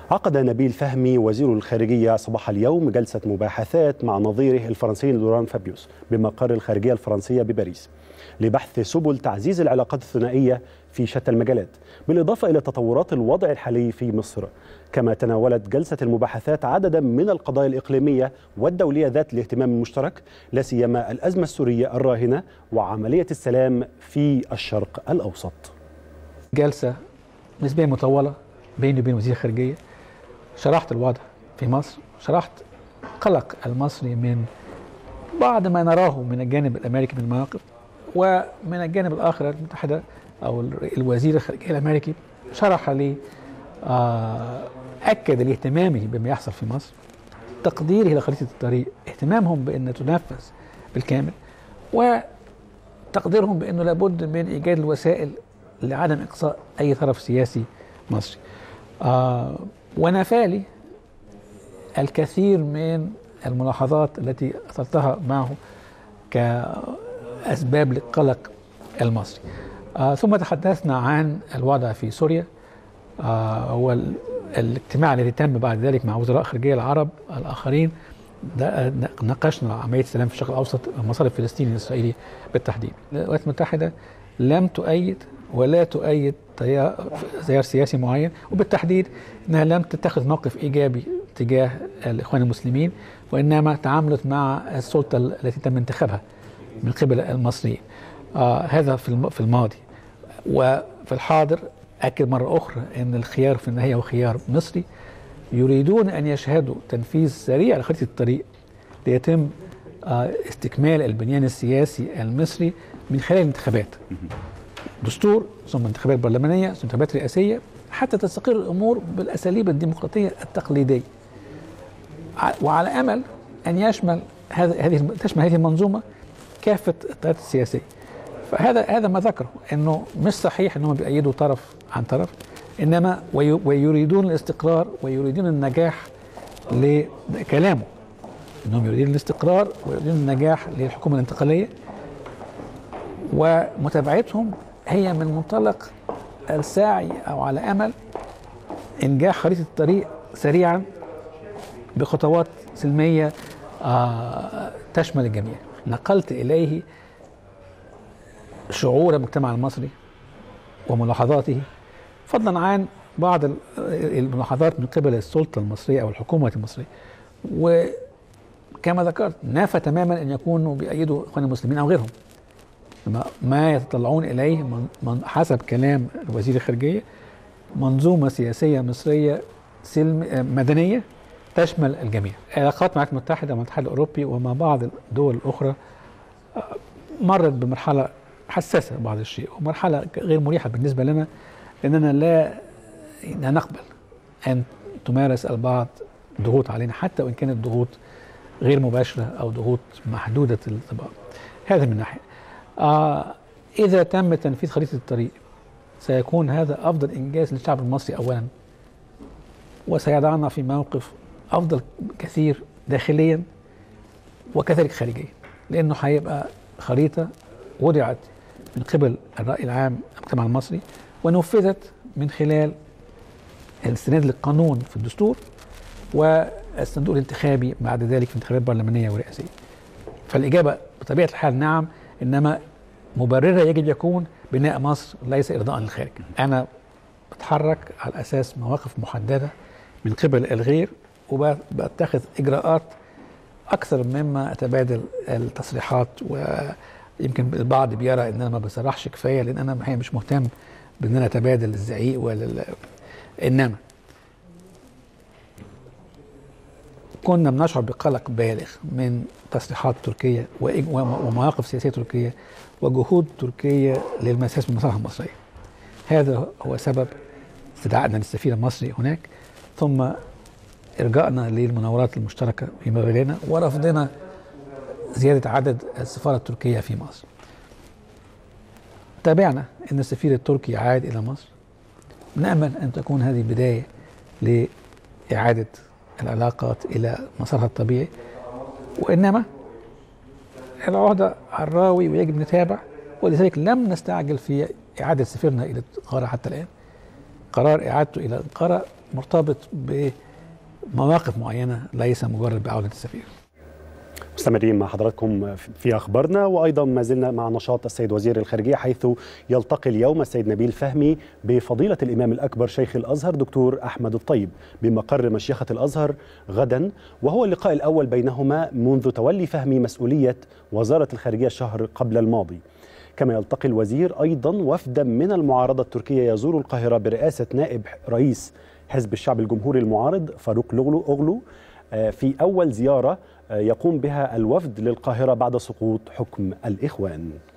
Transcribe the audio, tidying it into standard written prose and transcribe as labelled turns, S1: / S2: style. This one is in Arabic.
S1: عقد نبيل فهمي وزير الخارجية صباح اليوم جلسة مباحثات مع نظيره الفرنسي لوران فابيوس بمقر الخارجية الفرنسية بباريس لبحث سبل تعزيز العلاقات الثنائية في شتى المجالات، بالإضافة إلى تطورات الوضع الحالي في مصر. كما تناولت جلسة المباحثات عددا من القضايا الإقليمية والدولية ذات الاهتمام المشترك، لا سيما الأزمة السورية الراهنة وعملية السلام في الشرق الأوسط.
S2: جلسة نسبيا مطولة بيني وبين وزير الخارجية، شرحت الوضع في مصر، شرحت قلق المصري من بعض ما نراه من الجانب الأمريكي من المواقف، ومن الجانب الآخر المتحدة أو الوزير الخارجية الأمريكي شرح لي أكد الاهتمام بما يحصل في مصر، تقديره لخريطة الطريق، اهتمامهم بأن تنفذ بالكامل، وتقديرهم بأنه لابد من إيجاد الوسائل لعدم إقصاء أي طرف سياسي مصري. ونفالي الكثير من الملاحظات التي أثرتها معه كأسباب للقلق المصري. ثم تحدثنا عن الوضع في سوريا، والاجتماع الذي تم بعد ذلك مع وزراء خارجية العرب الآخرين، ناقشنا عملية السلام في الشرق الأوسط والمصالح الفلسطيني الإسرائيلي بالتحديد. الولايات المتحدة لم تؤيد ولا تؤيد تيار سياسي معين، وبالتحديد أنها لم تتخذ موقف إيجابي تجاه الإخوان المسلمين، وإنما تعاملت مع السلطة التي تم انتخابها من قبل المصريين. هذا في الماضي. وفي الحاضر أكد مرة أخرى أن الخيار في النهاية هو خيار مصري. يريدون أن يشهدوا تنفيذ سريع لخريطة الطريق ليتم استكمال البنيان السياسي المصري من خلال الانتخابات، دستور ثم انتخابات برلمانية ثم انتخابات رئاسية، حتى تستقر الأمور بالأساليب الديمقراطية التقليدية، وعلى أمل أن يشمل تشمل هذه المنظومة كافة التيارات السياسية. فهذا ما ذكره، أنه مش صحيح أنهم بيأيدوا طرف عن طرف، إنما ويريدون الاستقرار ويريدون النجاح لكلامه، أنهم يريدون الاستقرار ويريدون النجاح للحكومة الانتقالية، ومتابعتهم هي من منطلق السعي أو على أمل إنجاح خريطة الطريق سريعا بخطوات سلمية تشمل الجميع. نقلت إليه شعور المجتمع المصري وملاحظاته، فضلا عن بعض الملاحظات من قبل السلطة المصرية أو الحكومة المصرية. وكما ذكرت نافى تماما أن يكونوا بيأيدوا إخوان المسلمين أو غيرهم، ما يتطلعون إليه من حسب كلام وزير الخارجية منظومة سياسية مصرية مدنية تشمل الجميع. علاقات مع الولايات المتحدة ومع الاتحاد الأوروبي ومع بعض الدول الأخرى مرت بمرحلة حساسة بعض الشيء، ومرحلة غير مريحة بالنسبة لنا، لأننا لا نقبل أن تمارس البعض ضغوط علينا، حتى وإن كانت ضغوط غير مباشرة أو ضغوط محدودة الانطباق. هذا من ناحية. إذا تم تنفيذ خريطة الطريق سيكون هذا أفضل إنجاز للشعب المصري أولا، وسيضعنا في موقف أفضل كثير داخليا وكذلك خارجيا، لأنه هيبقى خريطة وضعت من قبل الرأي العام المجتمع المصري ونفذت من خلال الاستناد للقانون في الدستور والصندوق الانتخابي بعد ذلك في انتخابات برلمانية ورئاسية. فالإجابة بطبيعة الحال نعم، إنما مبررها يجب يكون بناء مصر ليس إرضاء للخارج. أنا بتحرك على أساس مواقف محددة من قبل الغير، وبتخذ إجراءات أكثر مما أتبادل التصريحات. ويمكن البعض بيرى إن أنا ما بصرحش كفاية، لأن أنا الحقيقة مش مهتم بأن أنا أتبادل الزعيق إنما كنا بنشعر بقلق بالغ من تصريحات تركيا ومواقف سياسية تركية وجهود تركيا للمساس بالمصالح المصرية. هذا هو سبب استدعائنا للسفير المصري هناك، ثم إرجائنا للمناورات المشتركة فيما بيننا، ورفضنا زيادة عدد السفارة التركية في مصر. تابعنا أن السفير التركي عاد إلى مصر، نأمل أن تكون هذه بداية لإعادة العلاقات إلى مسارها الطبيعي، وإنما العهدة على الراوي ويجب نتابع، ولذلك لم نستعجل في إعادة سفيرنا إلى أنقرة حتى الآن. قرار إعادته إلى أنقرة مرتبط بمواقف معينة ليس مجرد بعودة السفير.
S1: مستمرين مع حضراتكم في أخبارنا، وأيضا ما زلنا مع نشاط السيد وزير الخارجية، حيث يلتقي اليوم السيد نبيل فهمي بفضيلة الإمام الأكبر شيخ الأزهر دكتور أحمد الطيب بمقر مشيخة الأزهر غدا، وهو اللقاء الأول بينهما منذ تولي فهمي مسؤولية وزارة الخارجية الشهر قبل الماضي. كما يلتقي الوزير أيضا وفدا من المعارضة التركية يزور القاهرة برئاسة نائب رئيس حزب الشعب الجمهوري المعارض فاروق أوغلو في أول زيارة يقوم بها الوفد للقاهرة بعد سقوط حكم الإخوان.